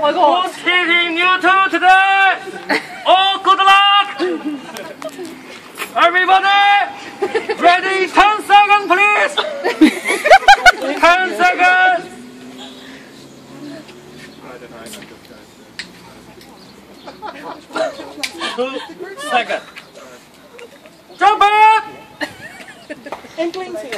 my god. Who's hitting Mewtwo today? Oh, good luck! Everybody, ready? 10 seconds, please. 10 seconds. 2 seconds. Jump it! Inkling's here.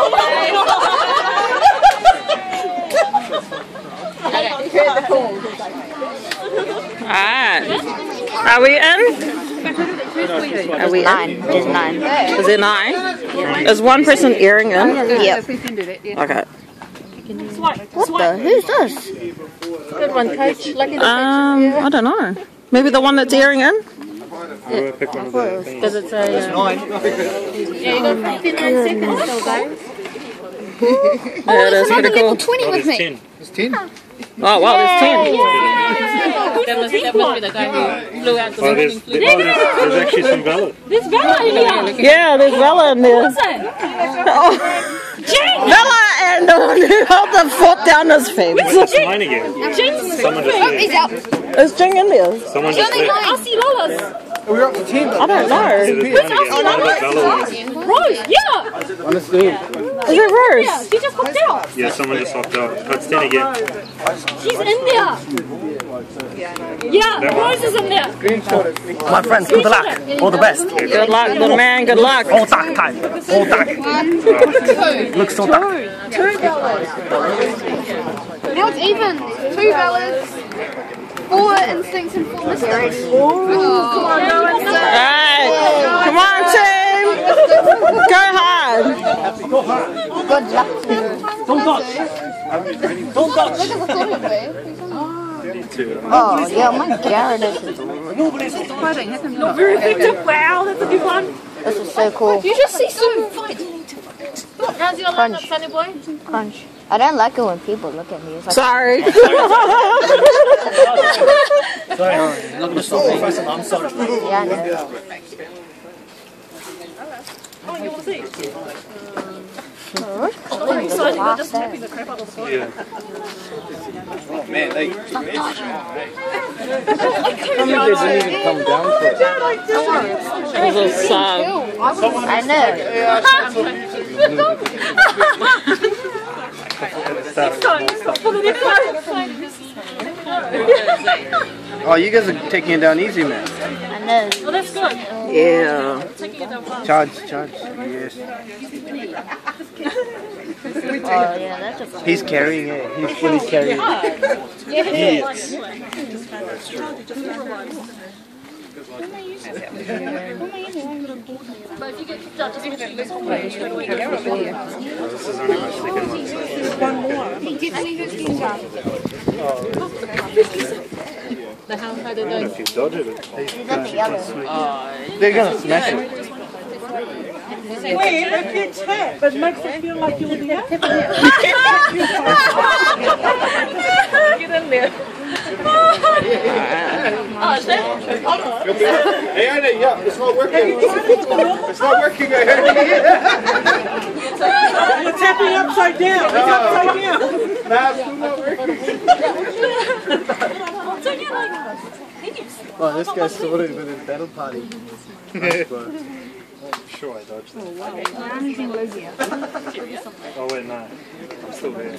Alright. Are we in? Are we in? 9. Just 9. Is it 9? Yeah. Is one person earring in? Yep. Okay. What the? Who's this? Good one, coach. Lucky the I don't know. Maybe the one that's earring in? Does it say? Yeah, you got 59 seconds still, guys. Yeah, it is pretty cool. 20 with me. It's 10. Oh, wow, there's 10. That must be the guy who blew out the morning flu. There's actually some valid. There's Bella in here. Yeah, there's Bella in there. What's that? Oh. Bella and the one who held the foot down his face. It's mine again. Someone just left. He's out. Is Jing in there? Someone just left. Aussie Lola's. We're up to 10. I don't know. Rose, yeah. Honestly. Is it Rose? Yeah, she just popped out. Yeah, someone just hopped out. It's 10 again. She's in there. Yeah, Rose is in there. My friends, good luck. All the best. Good luck, good man, good luck. All dark time. All dark. Looks so dark. 2 ballots. Now it's even. 2 ballots. 4 instincts and 4 mistakes. Come on, no instincts. Alright, come on team. Go hard. Good luck. Don't dodge. Don't dodge. Oh, yeah, my Garrett is. Not very effective. Wow, that's a good one. This is so cool. You just see some fight. How's your lunch, Sunny boy? Crunch. I don't like it when people look at me. It's like, Sorry. Sorry, I'm not going to stop you. I'm sorry. yeah, I know. Oh, you want to see? Oh, I'm excited. You're just tapping the crap out of the soil. Yeah. Man, they Some of it doesn't even come down to it. It was a song. I know. Oh, you guys are taking it down easy, man. I know. Well, that's good. Yeah. Taking it down fast. Charge. Yes. Oh, yeah, that's a fun. He's carrying it. He's fully carrying it. Yes. But if you get kicked out, just make sure you just play. This is only my second one. The how they're doing. If you dodge it, They're gonna smash it. Wait, it gets hit, but makes it feel like you'll be out. Get in there. Oh, is that? Hey, yeah, it's not working. It's not working. You're tapping upside down. It's upside down. Nah, it's not working. Oh, this guy's sort of in a battle party. Sure, I dodged that. Oh wait, no. I'm still there.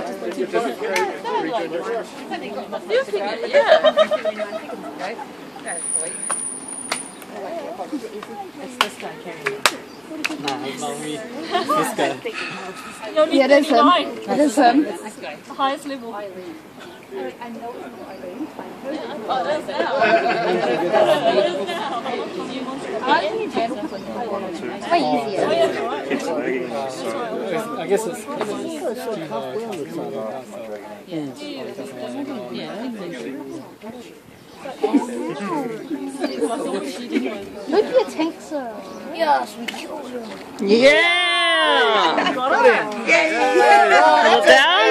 It's this guy carrying it. Nah, it's not me. This guy. Yeah, it is him. It is him. The highest level. Oh, that's now. It's way easier. It's lagging, so I guess it's Look at your tank, sir. Yes, we killed him. Yeah. Got Look down.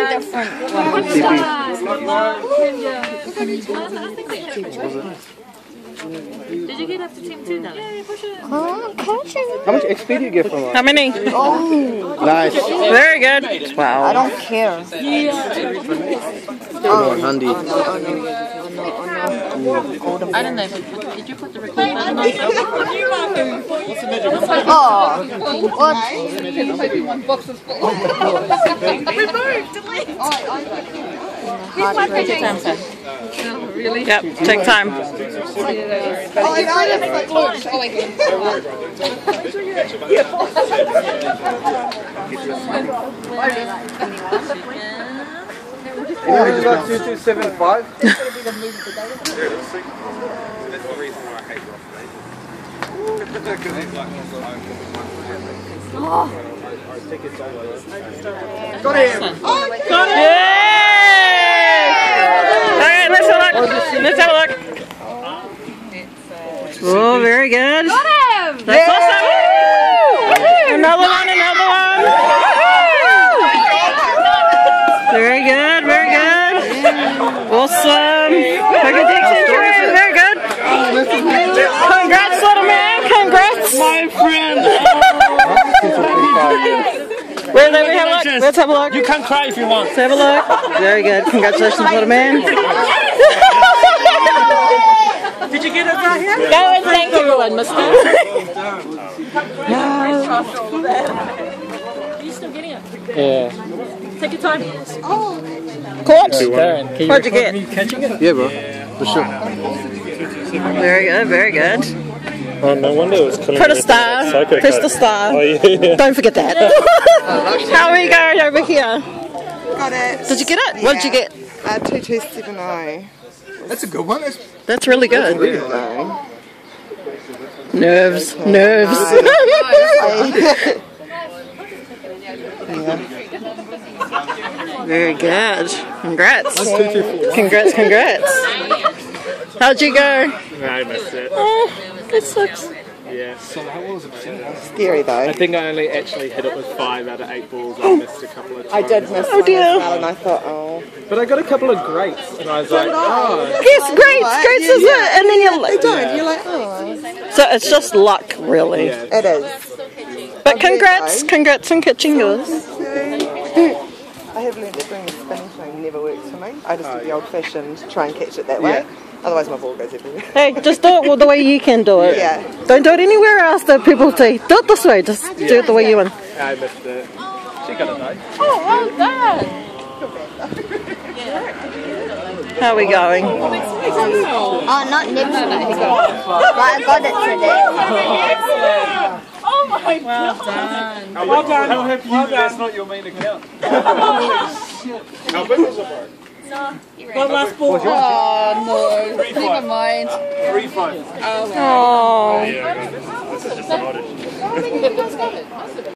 Did you get up to team 2 now? Yeah, push it. Oh, coaching. how much XP do you get from it? How many? Oh, Nice. Very good. I 12. don't care. handy. I don't know, but did you put the record button on? Oh, what? Take your time, sir. Yep, take time. Anyone got 2275? Got him! Yay! Okay, let's have a look. Let's have a look. Oh, very good. Got him! That's awesome. Woo! Another one, another one. Very good, very good. Awesome. Very good. Congrats, little man. Congrats. My friend! Let's have a look. You can cry if you want. Let's have a look. Very good. Congratulations, little man. Did you get it right here? Go and thank everyone, mister. You're still getting it? Yeah. Take your time. Court. Darren, can you What'd you get? me catching it? Yeah, bro. For sure. Very good, very good. Oh, no wonder it was killing Put a star. Press the star. Oh, yeah. Don't forget that. How are you going over here? Got it. Did you get it? What did you get? 2270. That's a good one. That's really good. Nerves. Nerves. Very good. Congrats. Congrats, congrats. How'd you go? I missed it. Oh, that sucks. Yeah. Scary though. I think I only actually hit it with 5 out of 8 balls. I missed a couple of times. I did miss Oh one dear. as well, and I thought, oh. But I got a couple of greats, and I was like, oh. Yes, great is it? And then you're like, You're like, oh. so it's just luck, really. Yeah. It is. But congrats on catching yours. I have learned that doing the spinning thing never works for me. I just do the old-fashioned, try and catch it that way. Otherwise my ball goes everywhere. Hey, just do it the way you can do it. Yeah. Don't do it anywhere else that people say. Do it this way. Just do it the way you want. I missed it. She got it though. Oh, well done. How are we going? Oh, not next week. But I got it today. Oh my god. Well done. How happy you that's not your main account. How big was the bar? One last ball. Oh no. Never mind. 3-5. Oh. Yeah, this is just an audition.